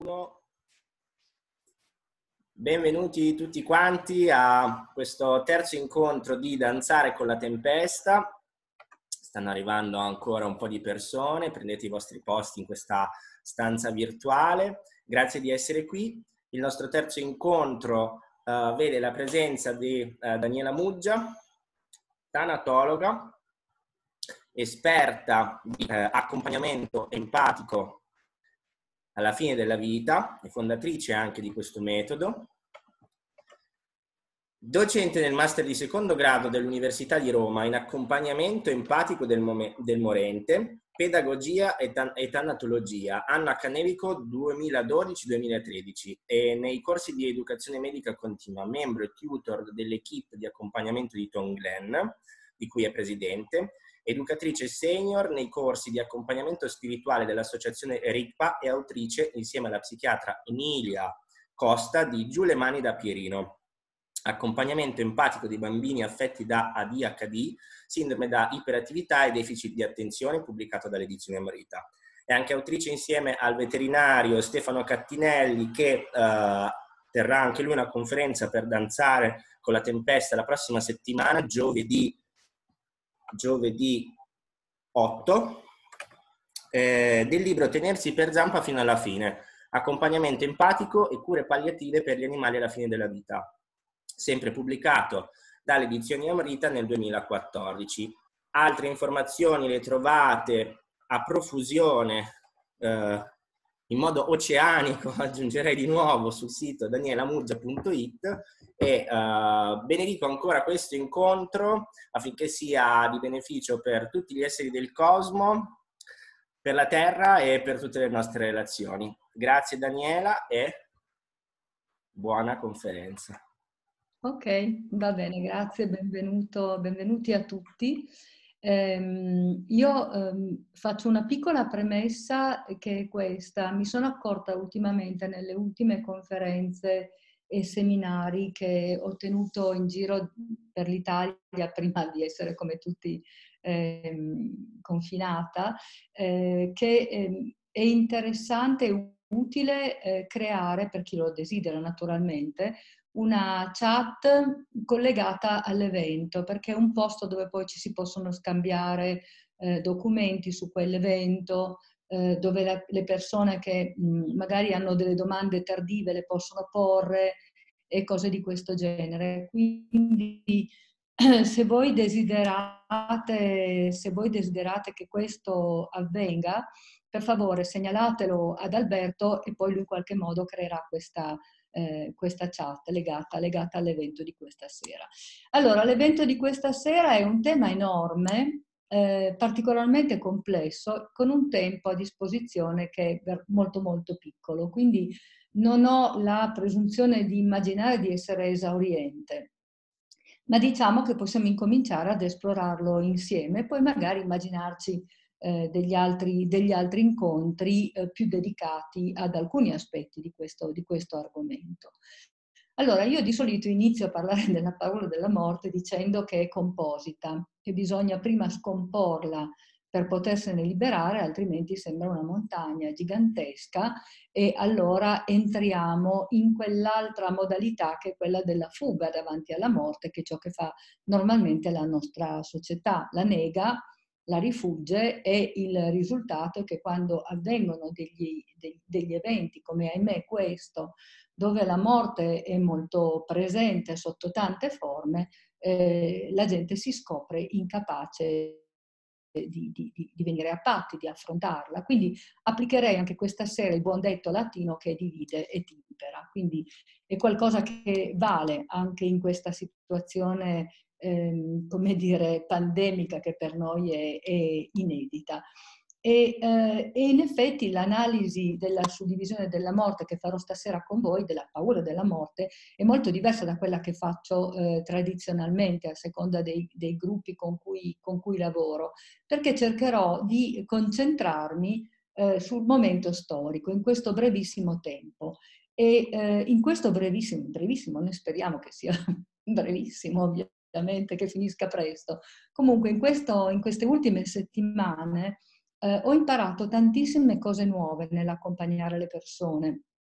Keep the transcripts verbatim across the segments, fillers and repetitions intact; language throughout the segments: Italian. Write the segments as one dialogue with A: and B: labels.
A: Benvenuti tutti quanti a questo terzo incontro di Danzare con la Tempesta. Stanno arrivando ancora un po' di persone, prendete i vostri posti in questa stanza virtuale. Grazie di essere qui. Il nostro terzo incontro uh, vede la presenza di uh, Daniela Muggia, tanatologa, esperta di uh, accompagnamento empatico alla fine della vita e fondatrice anche di questo metodo, docente nel master di secondo grado dell'Università di Roma in accompagnamento empatico del, del morente, pedagogia e, tan e tanatologia, anno accademico duemiladodici duemilatredici, e nei corsi di educazione medica continua, membro e tutor dell'equipe di accompagnamento di Tom Glenn, di cui è presidente, educatrice senior nei corsi di accompagnamento spirituale dell'associazione RICPA e autrice, insieme alla psichiatra Emilia Costa, di Giù le mani da Pierino. Accompagnamento empatico di bambini affetti da A D H D, sindrome da iperattività e deficit di attenzione, pubblicato dall'edizione Amrita. È anche autrice insieme al veterinario Stefano Cattinelli, che eh, terrà anche lui una conferenza per Danzare con la Tempesta la prossima settimana, giovedì giovedì otto, eh, del libro Tenersi per zampa fino alla fine, accompagnamento empatico e cure palliative per gli animali alla fine della vita, sempre pubblicato dalle edizioni Amrita nel duemilaquattordici. Altre informazioni le trovate a profusione, eh, in modo oceanico, aggiungerei di nuovo, sul sito danielamuggia punto it, e uh, benedico ancora questo incontro affinché sia di beneficio per tutti gli esseri del cosmo, per la Terra e per tutte le nostre relazioni. Grazie Daniela e buona conferenza.
B: Ok, va bene, grazie, benvenuto, benvenuti a tutti. Um, io um, faccio una piccola premessa che è questa. Mi sono accorta ultimamente nelle ultime conferenze e seminari che ho tenuto in giro per l'Italia prima di essere come tutti ehm, confinata, eh, che ehm, è interessante e utile eh, creare, per chi lo desidera naturalmente, una chat collegata all'evento, perché è un posto dove poi ci si possono scambiare eh, documenti su quell'evento, eh, dove la, le persone che mh, magari hanno delle domande tardive le possono porre e cose di questo genere. Quindi se voi desiderate, se voi desiderate che questo avvenga, per favore segnalatelo ad Alberto e poi lui in qualche modo creerà questa Eh, questa chat legata, legata all'evento di questa sera. Allora, l'evento di questa sera è un tema enorme, eh, particolarmente complesso, con un tempo a disposizione che è molto molto piccolo, quindi non ho la presunzione di immaginare di essere esauriente, ma diciamo che possiamo incominciare ad esplorarlo insieme e poi magari immaginarci Eh, degli, altri, degli altri incontri eh, più dedicati ad alcuni aspetti di questo, di questo argomento. Allora, io di solito inizio a parlare della paura della morte dicendo che è composita, che bisogna prima scomporla per potersene liberare, altrimenti sembra una montagna gigantesca e allora entriamo in quell'altra modalità che è quella della fuga davanti alla morte, che è ciò che fa normalmente la nostra società, la nega, la rifugge, e il risultato è che quando avvengono degli, degli, degli eventi come ahimè questo, dove la morte è molto presente sotto tante forme, eh, la gente si scopre incapace di, di, di venire a patti, di affrontarla. Quindi applicherei anche questa sera il buon detto latino che divide e timpera. Quindi è qualcosa che vale anche in questa situazione Ehm, come dire, pandemica che per noi è, è inedita. E, eh, e in effetti l'analisi della suddivisione della morte che farò stasera con voi, della paura della morte, è molto diversa da quella che faccio eh, tradizionalmente a seconda dei, dei gruppi con cui, con cui lavoro, perché cercherò di concentrarmi eh, sul momento storico in questo brevissimo tempo. E eh, in questo brevissimo, brevissimo, noi speriamo che sia brevissimo ovviamente, che finisca presto. Comunque in, questo, in queste ultime settimane eh, ho imparato tantissime cose nuove nell'accompagnare le persone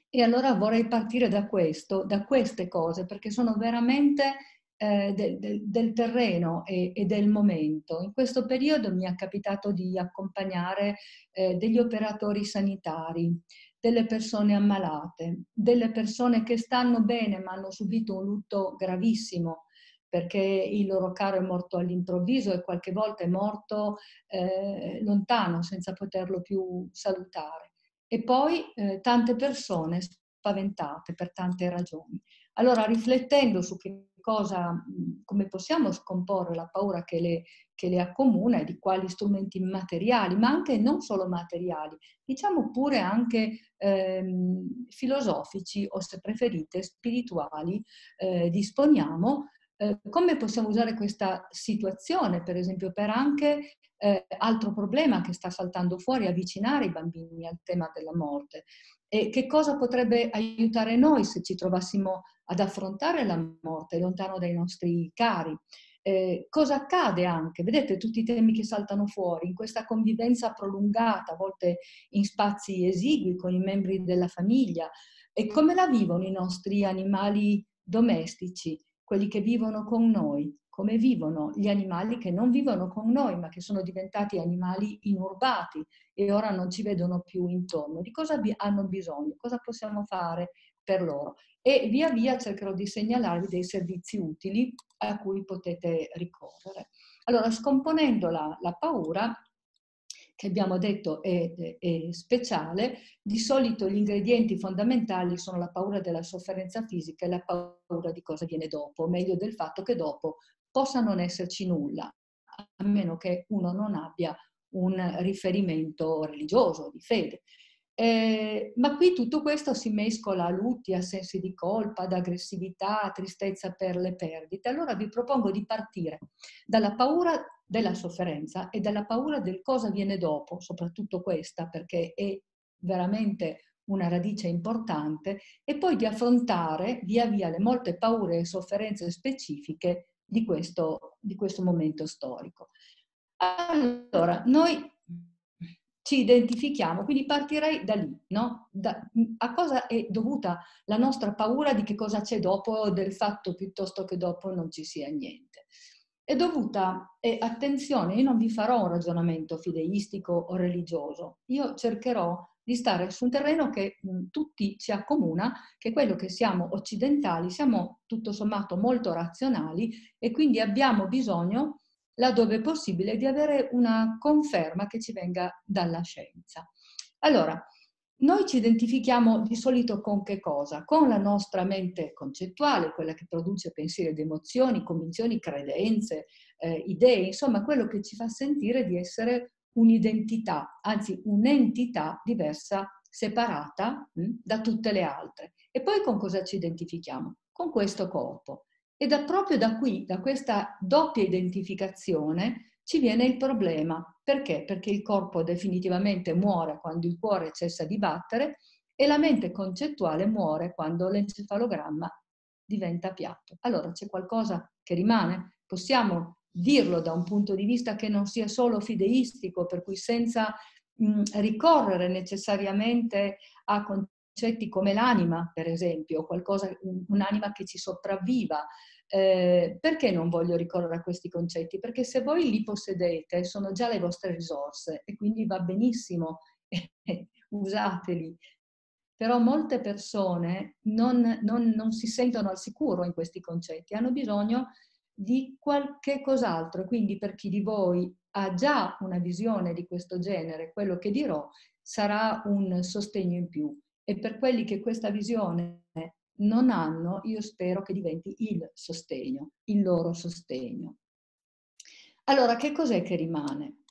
B: E allora vorrei partire da questo, da queste cose, perché sono veramente eh, del, del, del terreno e, e del momento. In questo periodo mi è capitato di accompagnare eh, degli operatori sanitari, delle persone ammalate, delle persone che stanno bene ma hanno subito un lutto gravissimo, perché il loro caro è morto all'improvviso e qualche volta è morto eh, lontano, senza poterlo più salutare. E poi eh, tante persone spaventate per tante ragioni. Allora, riflettendo su che cosa, come possiamo scomporre la paura che le, che le accomuna e di quali strumenti materiali, ma anche non solo materiali, diciamo pure anche ehm, filosofici o, se preferite, spirituali, eh, disponiamo, eh, come possiamo usare questa situazione, per esempio, per anche eh, altro problema che sta saltando fuori, avvicinare i bambini al tema della morte. E che cosa potrebbe aiutare noi se ci trovassimo ad affrontare la morte lontano dai nostri cari? Eh, cosa accade anche? Vedete tutti i temi che saltano fuori in questa convivenza prolungata, a volte in spazi esigui con i membri della famiglia. E come la vivono i nostri animali domestici, quelli che vivono con noi? Come vivono gli animali che non vivono con noi, ma che sono diventati animali inurbati e ora non ci vedono più intorno? Di cosa hanno bisogno? Cosa possiamo fare per loro? E via via cercherò di segnalarvi dei servizi utili a cui potete ricorrere. Allora, scomponendo la, la paura, che abbiamo detto è, è, è speciale, di solito gli ingredienti fondamentali sono la paura della sofferenza fisica e la paura di cosa viene dopo, o meglio del fatto che dopo possa non esserci nulla, a meno che uno non abbia un riferimento religioso, di fede. Eh, ma qui tutto questo si mescola a lutti, a sensi di colpa, ad aggressività, a tristezza per le perdite. Allora vi propongo di partire dalla paura della sofferenza e dalla paura del cosa viene dopo, soprattutto questa, perché è veramente una radice importante, e poi di affrontare via via le molte paure e sofferenze specifiche di questo, di questo momento storico. Allora, noi ci identifichiamo, quindi partirei da lì, no? Da, a cosa è dovuta la nostra paura di che cosa c'è dopo, del fatto piuttosto che dopo non ci sia niente? È dovuta, e attenzione, io non vi farò un ragionamento fideistico o religioso, io cercherò di stare su un terreno che mh, tutti ci accomuna, che è quello che siamo occidentali, siamo tutto sommato molto razionali e quindi abbiamo bisogno, laddove è possibile, di avere una conferma che ci venga dalla scienza. Allora, noi ci identifichiamo di solito con che cosa? Con la nostra mente concettuale, quella che produce pensieri ed emozioni, convinzioni, credenze, eh, idee, insomma quello che ci fa sentire di essere un'identità, anzi un'entità diversa, separata mh, da tutte le altre. E poi con cosa ci identifichiamo? Con questo corpo. E da, proprio da qui, da questa doppia identificazione, ci viene il problema. Perché? Perché il corpo definitivamente muore quando il cuore cessa di battere e la mente concettuale muore quando l'encefalogramma diventa piatto. Allora c'è qualcosa che rimane? Possiamo dirlo da un punto di vista che non sia solo fideistico, per cui senza mh, ricorrere necessariamente a concetti come l'anima, per esempio, qualcosa, un'anima che ci sopravviva. Eh, perché non voglio ricorrere a questi concetti? Perché se voi li possedete, sono già le vostre risorse e quindi va benissimo, usateli. Però molte persone non, non, non si sentono al sicuro in questi concetti, hanno bisogno di qualche cos'altro. Quindi per chi di voi ha già una visione di questo genere, quello che dirò sarà un sostegno in più. E per quelli che questa visione non hanno, io spero che diventi il sostegno, il loro sostegno. Allora, che cos'è che rimane?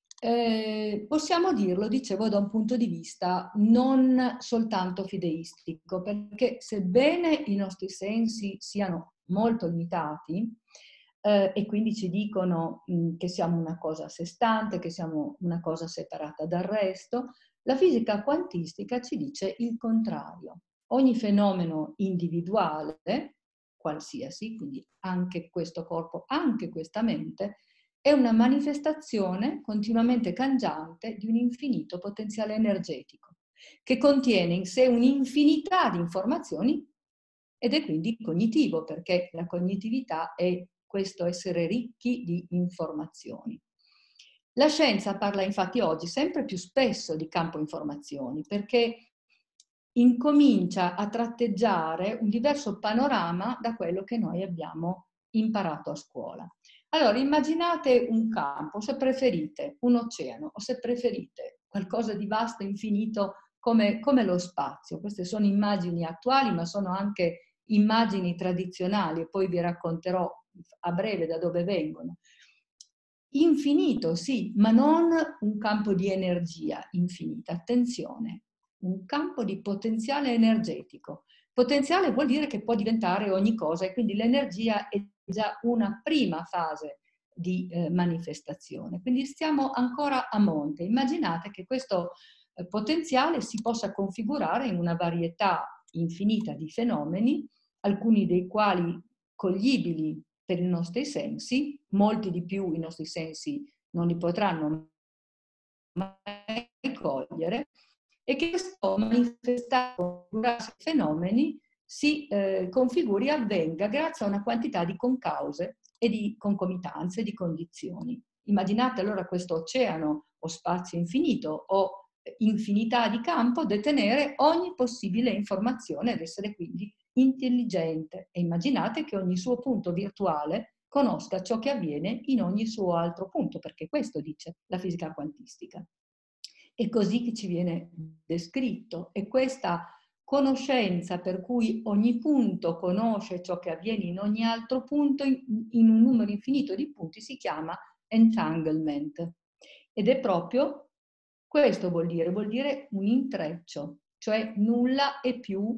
B: Eh, possiamo dirlo, dicevo, da un punto di vista non soltanto fideistico, perché sebbene i nostri sensi siano molto limitati eh, e quindi ci dicono mh, che siamo una cosa a sé stante, che siamo una cosa separata dal resto, la fisica quantistica ci dice il contrario. Ogni fenomeno individuale, qualsiasi, quindi anche questo corpo, anche questa mente, è una manifestazione continuamente cangiante di un infinito potenziale energetico. che contiene in sé un'infinità di informazioni ed è quindi cognitivo, perché la cognitività è questo essere ricchi di informazioni. La scienza parla infatti oggi sempre più spesso di campo informazioni, perché incomincia a tratteggiare un diverso panorama da quello che noi abbiamo imparato a scuola. Allora, immaginate un campo, se preferite un oceano, o se preferite qualcosa di vasto e infinito come, come lo spazio. Queste sono immagini attuali, ma sono anche immagini tradizionali, e poi vi racconterò a breve da dove vengono. Infinito, sì, ma non un campo di energia infinita. Attenzione, un campo di potenziale energetico. Potenziale vuol dire che può diventare ogni cosa, e quindi l'energia è già una prima fase di eh, manifestazione. Quindi stiamo ancora a monte. Immaginate che questo eh, potenziale si possa configurare in una varietà infinita di fenomeni, alcuni dei quali coglibili per i nostri sensi, molti di più i nostri sensi non li potranno mai cogliere, e che questo manifestare fenomeni si eh, configuri e avvenga grazie a una quantità di concause e di concomitanze, di condizioni. Immaginate allora questo oceano o spazio infinito o infinità di campo detenere ogni possibile informazione ed essere quindi intelligente, e immaginate che ogni suo punto virtuale conosca ciò che avviene in ogni suo altro punto, perché questo dice la fisica quantistica. È così che ci viene descritto, e questa conoscenza per cui ogni punto conosce ciò che avviene in ogni altro punto in, in un numero infinito di punti si chiama entanglement. Ed è proprio questo vuol dire, vuol dire un intreccio, cioè nulla è più,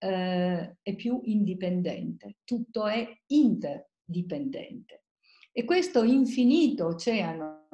B: eh, è più indipendente, tutto è interdipendente. E questo infinito oceano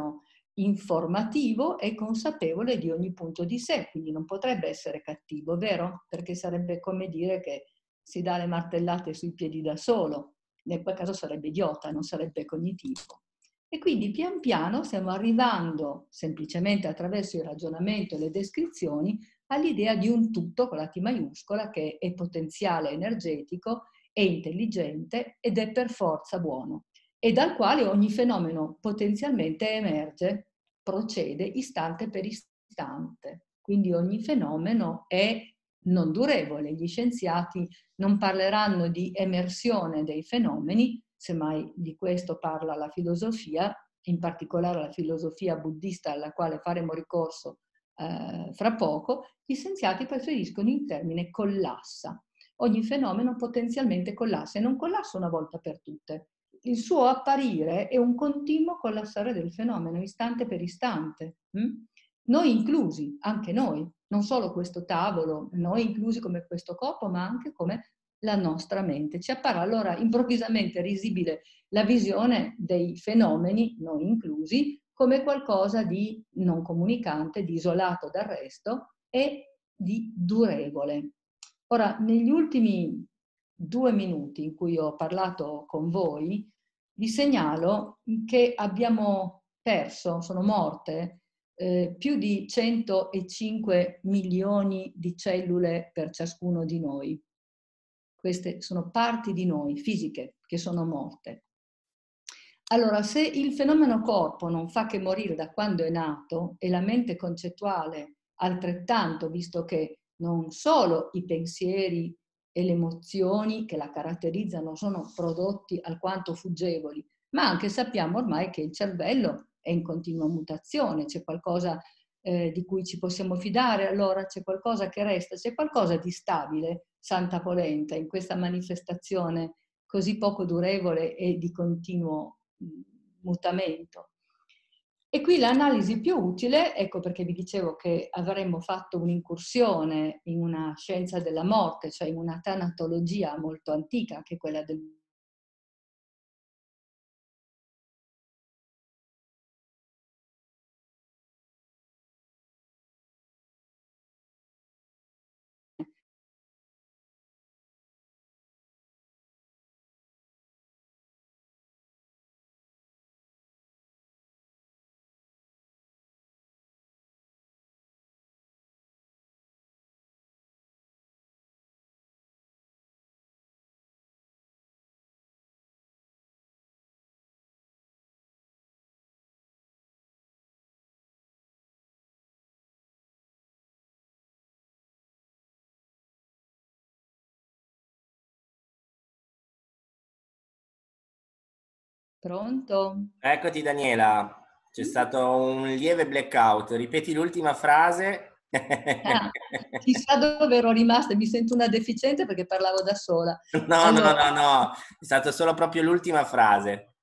B: informativo è consapevole di ogni punto di sé, quindi non potrebbe essere cattivo, vero? Perché sarebbe come dire che si dà le martellate sui piedi da solo, nel quel caso sarebbe idiota, non sarebbe cognitivo. E quindi pian piano stiamo arrivando, semplicemente attraverso il ragionamento e le descrizioni, all'idea di un tutto con la T maiuscola che è potenziale energetico, è intelligente ed è per forza buono, e dal quale ogni fenomeno potenzialmente emerge, procede istante per istante. Quindi ogni fenomeno è non durevole. Gli scienziati non parleranno di emersione dei fenomeni, semmai di questo parla la filosofia, in particolare la filosofia buddista alla quale faremo ricorso eh, fra poco. Gli scienziati preferiscono il termine collassa. Ogni fenomeno potenzialmente collassa, e non collassa una volta per tutte. Il suo apparire è un continuo collassare del fenomeno, istante per istante. Hm? Noi inclusi, anche noi, non solo questo tavolo, noi inclusi come questo corpo, ma anche come la nostra mente. Ci appare allora improvvisamente risibile la visione dei fenomeni, noi inclusi, come qualcosa di non comunicante, di isolato dal resto e di durevole. Ora, negli ultimi due minuti in cui ho parlato con voi, vi segnalo che abbiamo perso, sono morte, eh, più di centocinque milioni di cellule per ciascuno di noi. Queste sono parti di noi, fisiche, che sono morte. Allora, se il fenomeno corpo non fa che morire da quando è nato, e la mente concettuale altrettanto, visto che non solo i pensieri e le emozioni che la caratterizzano sono prodotti alquanto fuggevoli, ma anche sappiamo ormai che il cervello è in continua mutazione, c'è qualcosa eh, di cui ci possiamo fidare, allora c'è qualcosa che resta, c'è qualcosa di stabile, santa polenta, in questa manifestazione così poco durevole e di continuo mutamento. E qui l'analisi più utile, ecco perché vi dicevo che avremmo fatto un'incursione in una scienza della morte, cioè in una tanatologia molto antica, che è quella del Pronto?
A: Eccoti Daniela, c'è stato un lieve blackout. Ripeti l'ultima frase.
B: Ah, chissà dove ero rimasta, mi sento una deficiente perché parlavo da sola.
A: No, no,
B: Allora,
A: no, no, è stata solo proprio l'ultima frase.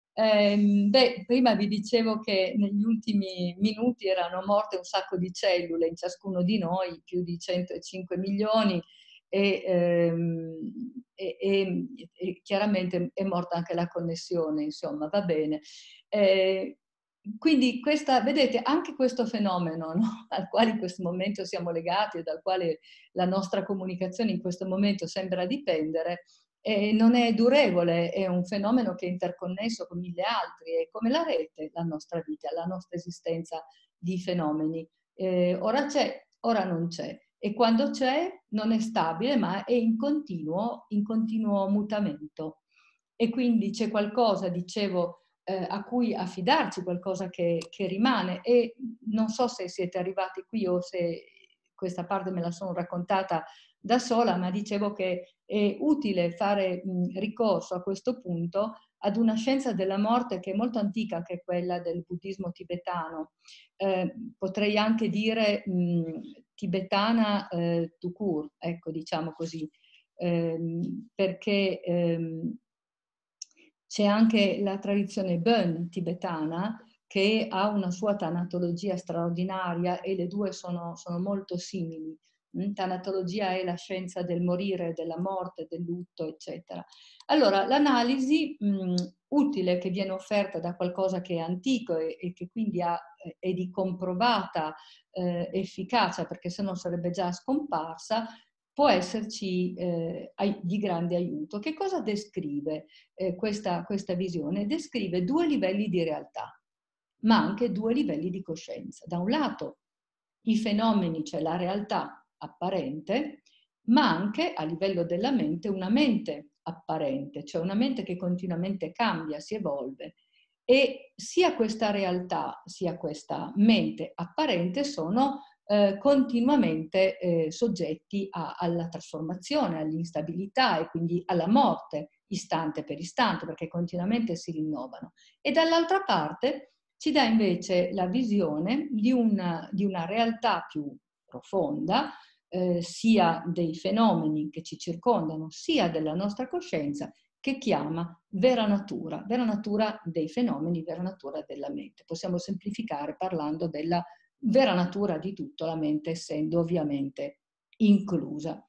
B: ehm, beh, prima vi dicevo che negli ultimi minuti erano morte un sacco di cellule in ciascuno di noi, più di centocinque milioni, e, ehm, e, e, e chiaramente è morta anche la connessione, insomma, va bene. Eh, quindi questa, vedete, anche questo fenomeno, no? Al quale in questo momento siamo legati e dal quale la nostra comunicazione in questo momento sembra dipendere, eh, non è durevole, è un fenomeno che è interconnesso con mille altri, è come la rete, la nostra vita, la nostra esistenza di fenomeni. Eh, ora c'è, ora non c'è. E quando c'è non è stabile, ma è in continuo, in continuo mutamento. E quindi c'è qualcosa, dicevo, eh, a cui affidarci, qualcosa che, che rimane. E non so se siete arrivati qui o se questa parte me la sono raccontata da sola, ma dicevo che è utile fare mh, ricorso a questo punto ad una scienza della morte che è molto antica, che è quella del buddismo tibetano. Eh, potrei anche dire mh, tibetana eh, tout court, ecco, diciamo così, ehm, perché ehm, c'è anche la tradizione Bön tibetana che ha una sua tanatologia straordinaria e le due sono, sono molto simili. Tanatologia è la scienza del morire, della morte, del lutto, eccetera. Allora, l'analisi mh, utile che viene offerta da qualcosa che è antico e, e che quindi ha, è di comprovata eh, efficacia, perché se no sarebbe già scomparsa, può esserci eh, di grande aiuto. Che cosa descrive eh, questa, questa visione? Descrive due livelli di realtà, ma anche due livelli di coscienza. Da un lato i fenomeni, cioè la realtà apparente, ma anche a livello della mente una mente apparente, cioè una mente che continuamente cambia, si evolve. E sia questa realtà sia questa mente apparente sono eh, continuamente eh, soggetti a, alla trasformazione, all'instabilità e quindi alla morte istante per istante, perché continuamente si rinnovano. E dall'altra parte ci dà invece la visione di una, di una realtà più profonda, eh, sia dei fenomeni che ci circondano, sia della nostra coscienza, che chiama vera natura, vera natura dei fenomeni, vera natura della mente. Possiamo semplificare parlando della vera natura di tutto, la mente essendo ovviamente inclusa.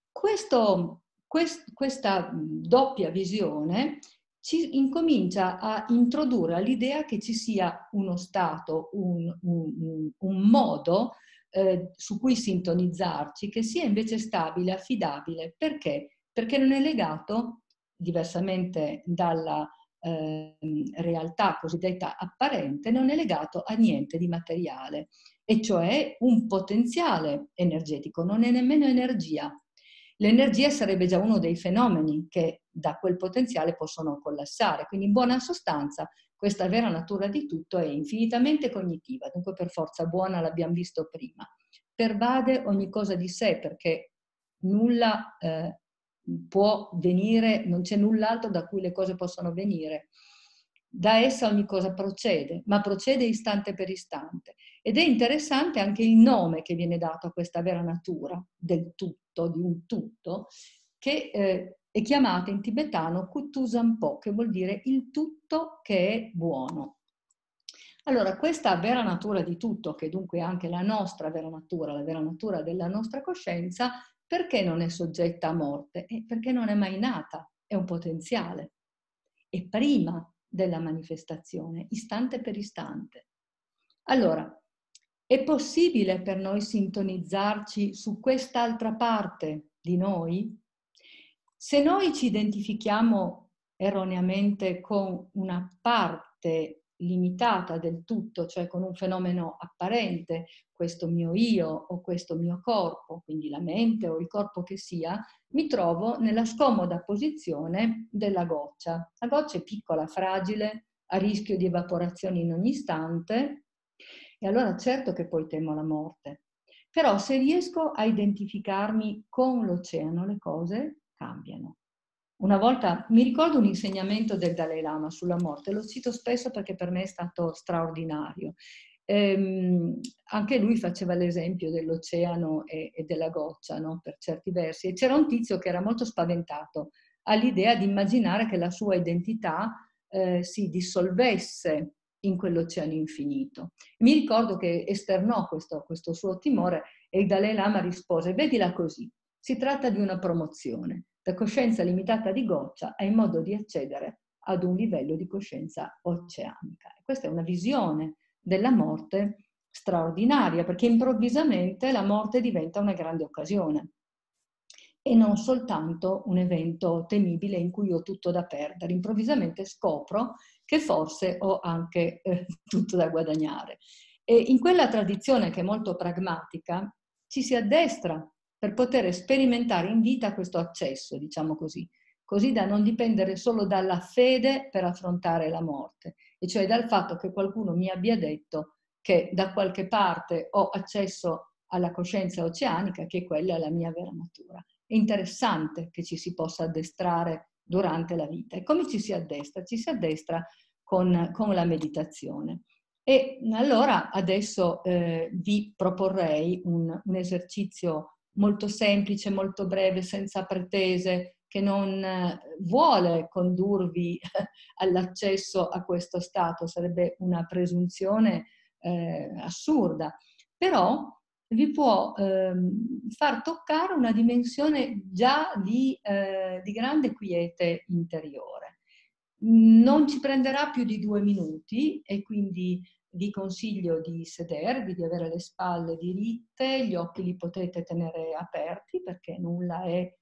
B: Questo, quest, questa doppia visione ci incomincia a introdurre l'idea che ci sia uno stato, un, un, un modo eh, su cui sintonizzarci, che sia invece stabile, affidabile. Perché? Perché non è legato, diversamente dalla eh, realtà cosiddetta apparente, non è legato a niente di materiale, e cioè un potenziale energetico, non è nemmeno energia. L'energia sarebbe già uno dei fenomeni che da quel potenziale possono collassare, quindi in buona sostanza questa vera natura di tutto è infinitamente cognitiva, dunque per forza buona, l'abbiamo visto prima, pervade ogni cosa di sé perché nulla eh, può venire, non c'è null'altro da cui le cose possono venire. Da essa ogni cosa procede, ma procede istante per istante. Ed è interessante anche il nome che viene dato a questa vera natura del tutto, di un tutto, che eh, è chiamata in tibetano Kuttu Sampo, che vuol dire il tutto che è buono. Allora, questa vera natura di tutto, che dunque è anche la nostra vera natura, la vera natura della nostra coscienza, perché non è soggetta a morte? Eh, perché non è mai nata, è un potenziale. È prima della manifestazione, istante per istante. Allora, è possibile per noi sintonizzarci su quest'altra parte di noi? Se noi ci identifichiamo erroneamente con una parte limitata del tutto, cioè con un fenomeno apparente, questo mio io o questo mio corpo, quindi la mente o il corpo che sia, mi trovo nella scomoda posizione della goccia. La goccia è piccola, fragile, a rischio di evaporazione in ogni istante, e allora certo che poi temo la morte. Però se riesco a identificarmi con l'oceano, le cose cambiano. una volta, mi ricordo un insegnamento del Dalai Lama sulla morte, lo cito spesso perché per me è stato straordinario. Ehm, anche lui faceva l'esempio dell'oceano e, e della goccia, no? Per certi versi. E c'era un tizio che era molto spaventato all'idea di immaginare che la sua identità eh, si dissolvesse in quell'oceano infinito. Mi ricordo che esternò questo, questo suo timore e il Dalai Lama rispose: vedila così, si tratta di una promozione da coscienza limitata di goccia hai modo di accedere ad un livello di coscienza oceanica. E questa è una visione della morte straordinaria, perché improvvisamente la morte diventa una grande occasione e non soltanto un evento temibile in cui ho tutto da perdere. Improvvisamente scopro che forse ho anche eh, tutto da guadagnare. E in quella tradizione che è molto pragmatica ci si addestra per poter sperimentare in vita questo accesso, diciamo così, così da non dipendere solo dalla fede per affrontare la morte, e cioè dal fatto che qualcuno mi abbia detto che da qualche parte ho accesso alla coscienza oceanica, che quella è la mia vera natura. È interessante che ci si possa addestrare durante la vita. E come ci si addestra? Ci si addestra con, con la meditazione. E allora adesso eh, vi proporrei un, un esercizio molto semplice, molto breve, senza pretese, che non eh, vuole condurvi all'accesso a questo stato, sarebbe una presunzione eh, assurda, però vi può ehm, far toccare una dimensione già di, eh, di grande quiete interiore. Non ci prenderà più di due minuti e quindi vi consiglio di sedervi, di avere le spalle diritte, gli occhi li potete tenere aperti perché nulla è,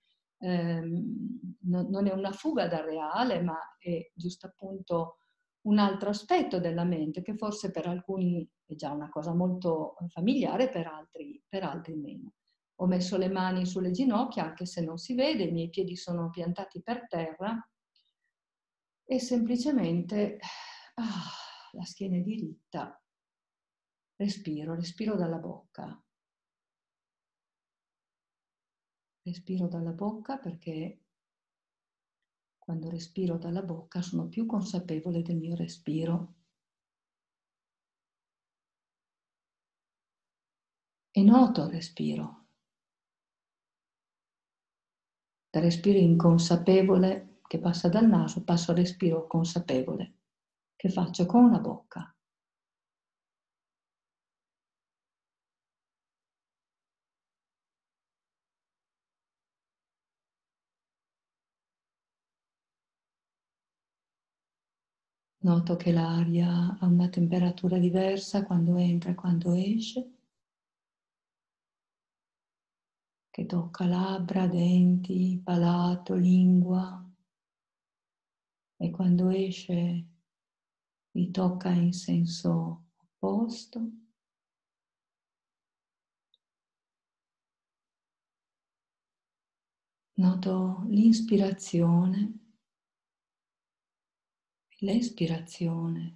B: ehm, non, non è una fuga dal reale, ma è giusto appunto un altro aspetto della mente che forse per alcuni è già una cosa molto familiare, per altri, per altri meno. Ho messo le mani sulle ginocchia, anche se non si vede, i miei piedi sono piantati per terra e semplicemente ah, la schiena è diritta, respiro, respiro dalla bocca. Respiro dalla bocca perché quando respiro dalla bocca sono più consapevole del mio respiro. E noto il respiro. Da respiro inconsapevole che passa dal naso, passo al respiro consapevole che faccio con la bocca. Noto che l'aria ha una temperatura diversa quando entra e quando esce, che tocca labbra, denti, palato, lingua, e quando esce li tocca in senso opposto. Noto l'inspirazione, l'espirazione,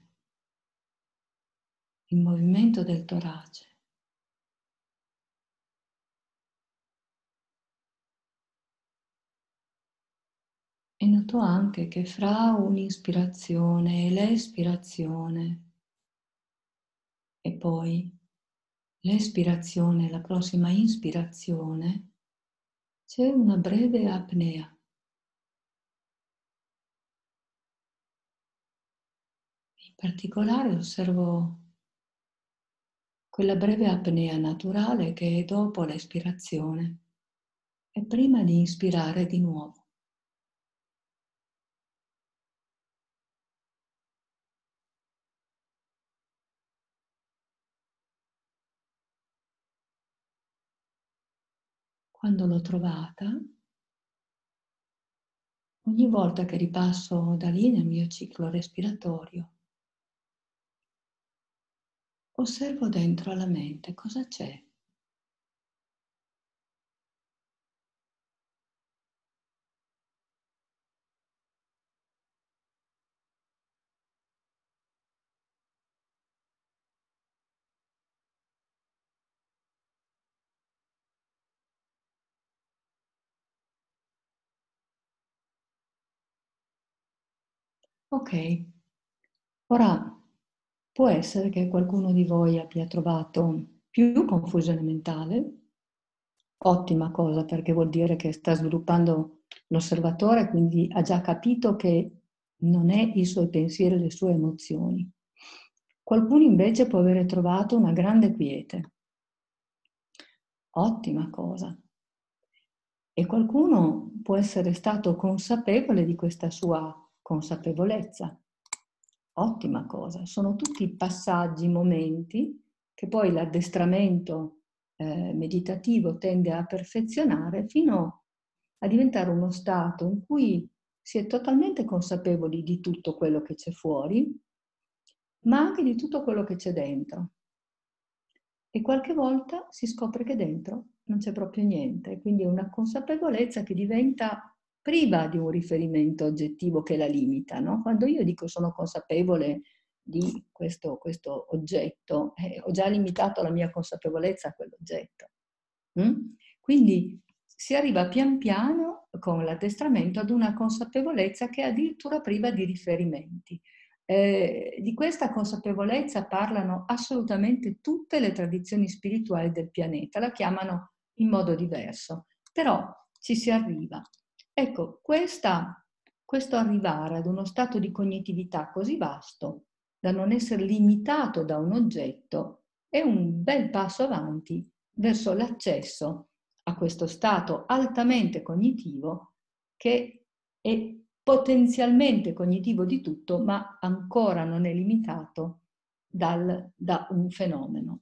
B: il movimento del torace. E noto anche che fra un'ispirazione e l'espirazione e poi l'espirazione e la prossima inspirazione c'è una breve apnea. In particolare osservo quella breve apnea naturale che è dopo l'espirazione e prima di inspirare di nuovo. Quando l'ho trovata, ogni volta che ripasso da lì nel mio ciclo respiratorio, osservo dentro alla mente cosa c'è. Ok, ora può essere che qualcuno di voi abbia trovato più confusione mentale. Ottima cosa, perché vuol dire che sta sviluppando l'osservatore, quindi ha già capito che non è i suoi pensieri e le sue emozioni. Qualcuno invece può avere trovato una grande quiete. Ottima cosa. E qualcuno può essere stato consapevole di questa sua consapevolezza. Ottima cosa. Sono tutti passaggi, momenti che poi l'addestramento eh, meditativo tende a perfezionare fino a diventare uno stato in cui si è totalmente consapevoli di tutto quello che c'è fuori, ma anche di tutto quello che c'è dentro. E qualche volta si scopre che dentro non c'è proprio niente, quindi è una consapevolezza che diventa priva di un riferimento oggettivo che la limita, no? Quando io dico sono consapevole di questo, questo oggetto, eh, ho già limitato la mia consapevolezza a quell'oggetto. Mm? Quindi si arriva pian piano con l'addestramento ad una consapevolezza che è addirittura priva di riferimenti. Eh, di questa consapevolezza parlano assolutamente tutte le tradizioni spirituali del pianeta, la chiamano in modo diverso, però ci si arriva. Ecco, questa, questo arrivare ad uno stato di cognitività così vasto da non essere limitato da un oggetto è un bel passo avanti verso l'accesso a questo stato altamente cognitivo che è potenzialmente cognitivo di tutto, ma ancora non è limitato dal, da un fenomeno.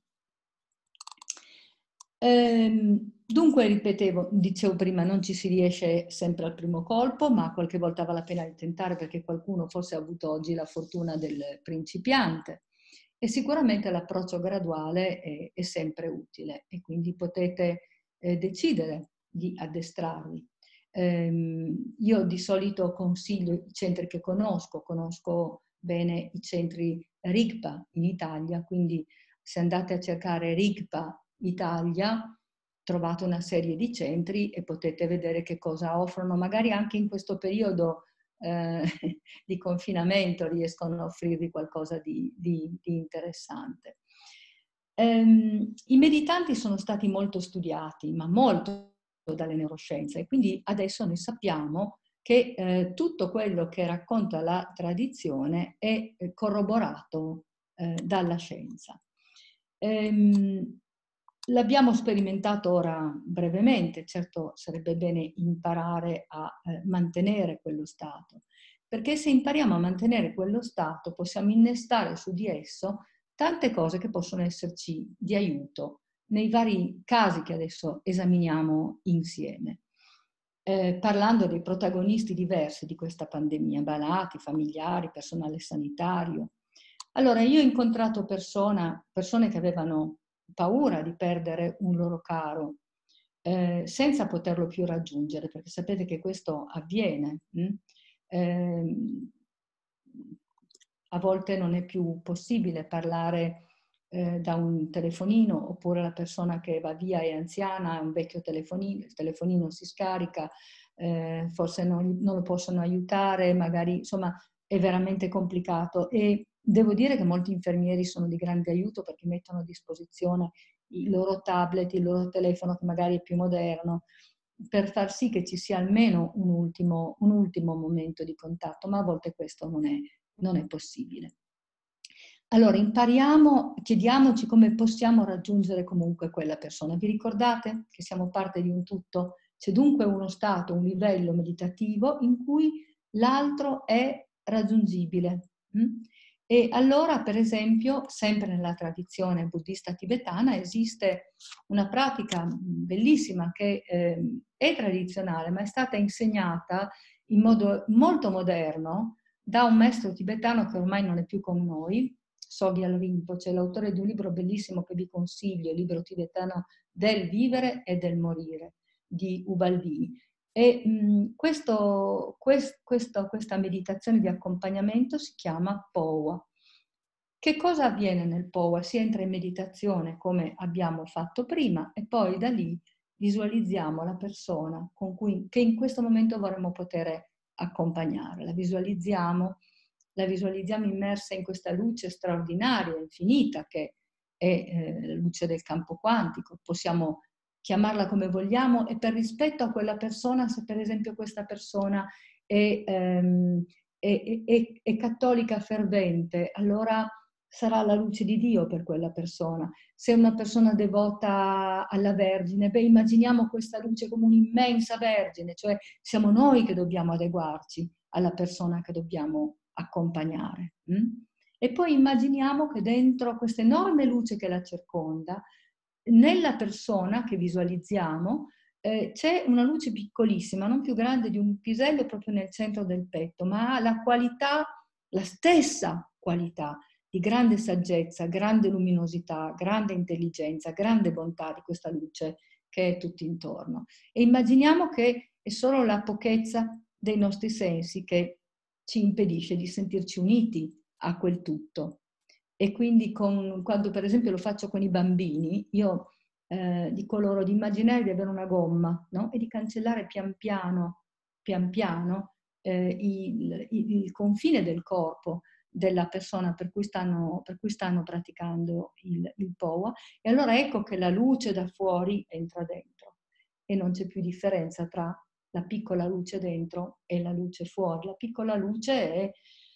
B: Ehm, dunque, ripetevo, dicevo prima, non ci si riesce sempre al primo colpo, ma qualche volta vale la pena di tentare perché qualcuno forse ha avuto oggi la fortuna del principiante. E sicuramente l'approccio graduale è, è sempre utile e quindi potete eh, decidere di addestrarvi. Ehm, io di solito consiglio i centri che conosco, conosco bene i centri RIGPA in Italia, quindi se andate a cercare RIGPA Italia trovate una serie di centri e potete vedere che cosa offrono, magari anche in questo periodo eh, di confinamento riescono a offrirvi qualcosa di, di, di interessante. Ehm, I meditanti sono stati molto studiati, ma molto dalle neuroscienze e quindi adesso noi sappiamo che eh, tutto quello che racconta la tradizione è eh, corroborato eh, dalla scienza. Ehm, L'abbiamo sperimentato ora brevemente, certo sarebbe bene imparare a eh, mantenere quello stato, perché se impariamo a mantenere quello stato possiamo innestare su di esso tante cose che possono esserci di aiuto nei vari casi che adesso esaminiamo insieme. Eh, parlando dei protagonisti diversi di questa pandemia, malati, familiari, personale sanitario. Allora, io ho incontrato persona, persone che avevano paura di perdere un loro caro eh, senza poterlo più raggiungere, perché sapete che questo avviene. Hm? Eh, a volte non è più possibile parlare eh, da un telefonino, oppure la persona che va via è anziana, ha un vecchio telefonino, il telefonino si scarica, eh, forse non, non lo possono aiutare, magari insomma è veramente complicato e devo dire che molti infermieri sono di grande aiuto perché mettono a disposizione i loro tablet, il loro telefono che magari è più moderno, per far sì che ci sia almeno un ultimo, un ultimo momento di contatto, ma a volte questo non è, non è possibile. Allora impariamo, chiediamoci come possiamo raggiungere comunque quella persona. Vi ricordate che siamo parte di un tutto? C'è dunque uno stato, un livello meditativo in cui l'altro è raggiungibile. Mm? E allora, per esempio, sempre nella tradizione buddista tibetana esiste una pratica bellissima che eh, è tradizionale, ma è stata insegnata in modo molto moderno da un maestro tibetano che ormai non è più con noi, Sogyal Rinpoche, l'autore di un libro bellissimo che vi consiglio, il libro tibetano del vivere e del morire, di Ubaldini. E mh, questo, quest, questo, questa meditazione di accompagnamento si chiama Powa. Che cosa avviene nel Powa? Si entra in meditazione come abbiamo fatto prima e poi da lì visualizziamo la persona con cui, che in questo momento vorremmo poter accompagnare. La visualizziamo la visualizziamo immersa in questa luce straordinaria, infinita, che è eh, la luce del campo quantico. Possiamo chiamarla come vogliamo, e per rispetto a quella persona, se per esempio questa persona è, ehm, è, è, è cattolica fervente, allora sarà la luce di Dio per quella persona. Se è una persona devota alla Vergine, beh, immaginiamo questa luce come un'immensa Vergine, cioè siamo noi che dobbiamo adeguarci alla persona che dobbiamo accompagnare. Hm? E poi immaginiamo che dentro questa enorme luce che la circonda, nella persona che visualizziamo, eh, c'è una luce piccolissima, non più grande di un pisello, proprio nel centro del petto, ma ha la qualità, la stessa qualità di grande saggezza, grande luminosità, grande intelligenza, grande bontà di questa luce che è tutto intorno. E immaginiamo che è solo la pochezza dei nostri sensi che ci impedisce di sentirci uniti a quel tutto. E quindi con, quando per esempio lo faccio con i bambini, io eh, dico loro di immaginare di avere una gomma, no? E di cancellare pian piano, pian piano eh, il, il, il confine del corpo della persona per cui stanno, per cui stanno praticando il, il P O A, e allora ecco che la luce da fuori entra dentro e non c'è più differenza tra la piccola luce dentro e la luce fuori. La piccola luce è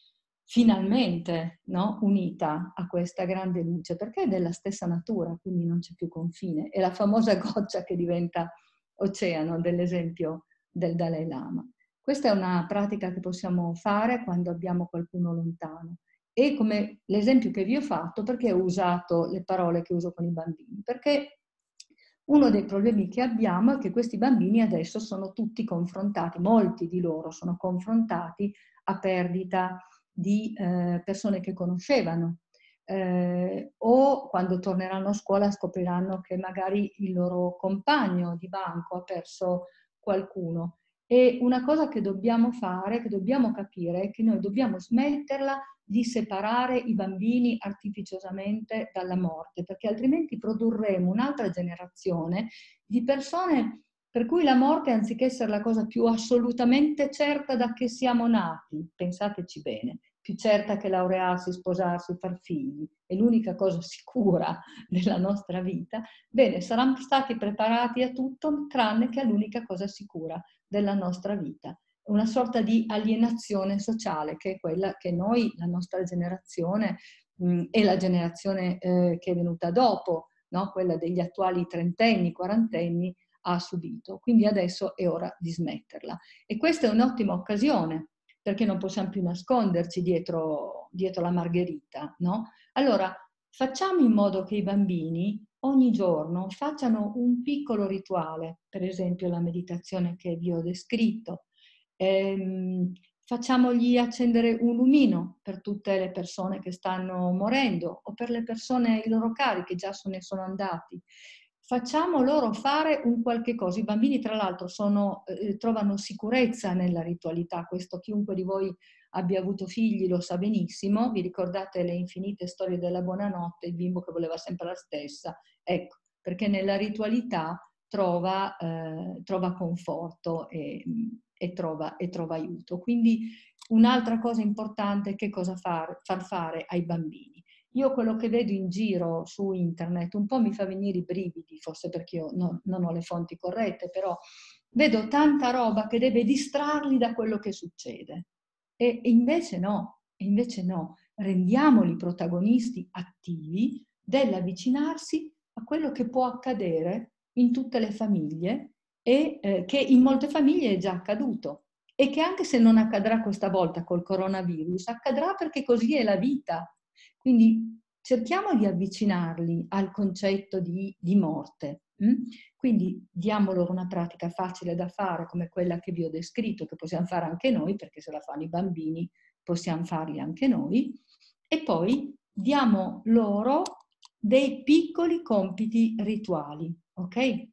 B: finalmente, no, unita a questa grande luce, perché è della stessa natura, quindi non c'è più confine. È la famosa goccia che diventa oceano, dell'esempio del Dalai Lama. Questa è una pratica che possiamo fare quando abbiamo qualcuno lontano. E come l'esempio che vi ho fatto, perché ho usato le parole che uso con i bambini? Perché uno dei problemi che abbiamo è che questi bambini adesso sono tutti confrontati, molti di loro sono confrontati a perdita di eh, persone che conoscevano, eh, o quando torneranno a scuola scopriranno che magari il loro compagno di banco ha perso qualcuno. E una cosa che dobbiamo fare, che dobbiamo capire, è che noi dobbiamo smetterla di separare i bambini artificiosamente dalla morte, perché altrimenti produrremo un'altra generazione di persone per cui la morte, anziché essere la cosa più assolutamente certa da che siamo nati, pensateci bene, più certa che laurearsi, sposarsi, far figli, è l'unica cosa sicura nella nostra vita, bene, saranno stati preparati a tutto tranne che all'unica cosa sicura della nostra vita. Una sorta di alienazione sociale, che è quella che noi, la nostra generazione mh, e la generazione eh, che è venuta dopo, no? Quella degli attuali trentenni, quarantenni, ha subito. Quindi adesso è ora di smetterla. E questa è un'ottima occasione, perché non possiamo più nasconderci dietro, dietro la margherita, no? Allora, facciamo in modo che i bambini ogni giorno facciano un piccolo rituale, per esempio la meditazione che vi ho descritto. Ehm, facciamogli accendere un lumino per tutte le persone che stanno morendo o per le persone, i loro cari che già se ne sono andati. Facciamo loro fare un qualche cosa. I bambini, tra l'altro, sono, eh, trovano sicurezza nella ritualità. Questo chiunque di voi abbia avuto figli lo sa benissimo. Vi ricordate le infinite storie della buonanotte, il bimbo che voleva sempre la stessa? Ecco, perché nella ritualità trova, eh, trova conforto e, e, trova, e trova aiuto. Quindi un'altra cosa importante è che cosa far, far fare ai bambini. Io quello che vedo in giro su internet un po' mi fa venire i brividi, forse perché io no, non ho le fonti corrette, però vedo tanta roba che deve distrarli da quello che succede. E, e invece no, e invece no, rendiamoli protagonisti attivi dell'avvicinarsi a quello che può accadere in tutte le famiglie e eh, che in molte famiglie è già accaduto e che anche se non accadrà questa volta col coronavirus, accadrà perché così è la vita. Quindi cerchiamo di avvicinarli al concetto di, di morte. Hm? Quindi diamo loro una pratica facile da fare come quella che vi ho descritto, che possiamo fare anche noi, perché se la fanno i bambini possiamo farli anche noi, e poi diamo loro dei piccoli compiti rituali, ok?